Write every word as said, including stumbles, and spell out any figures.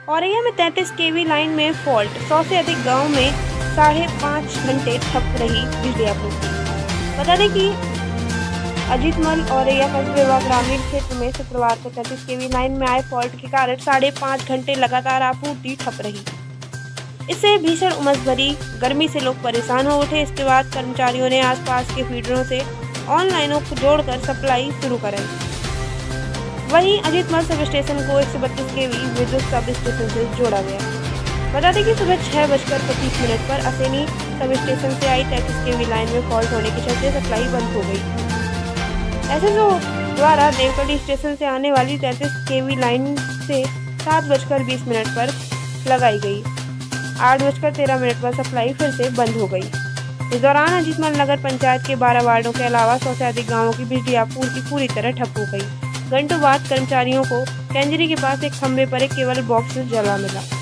औरैया में तैंतीस केवी लाइन में फॉल्ट, सौ से अधिक गांव में साढ़े पाँच घंटे ठप रही बिजली आपूर्ति। बता दें कि अजीतमल औरैया कस्बा ग्रामीण क्षेत्र में शुक्रवार को तैंतीस केवी लाइन में आए फॉल्ट के कारण साढ़े पाँच घंटे लगातार आपूर्ति ठप रही। इससे भीषण उमस भरी गर्मी से लोग परेशान हो उठे। इसके बाद कर्मचारियों ने आसपास के फीडरों से ऑन लाइनों को जोड़कर सप्लाई शुरू कराई। वहीं अजीतमल सब स्टेशन को एक सौ बत्तीस केवी विद्युत सब स्टेशन से जोड़ा गया। बता दें कि सुबह छह बजकर पच्चीस मिनट पर असैनी सब स्टेशन से आई तैंतीस केवी लाइन में फॉल्ट होने के चलते सप्लाई बंद हो गई। एसएसओ द्वारा देवकली स्टेशन से आने वाली तैंतीस केवी लाइन से सात बजकर बीस मिनट पर लगाई गई। आठ बजकर तेरह मिनट पर सप्लाई फिर से बंद हो गई। इस दौरान अजीतमल नगर पंचायत के बारह वार्डों के अलावा सौ से अधिक गांवों की बिजली आपूर्ति पूरी तरह ठप हो गई। घंटों बाद कर्मचारियों को कैंजरी के पास एक खंभे पर एक केबल बॉक्स जला मिला।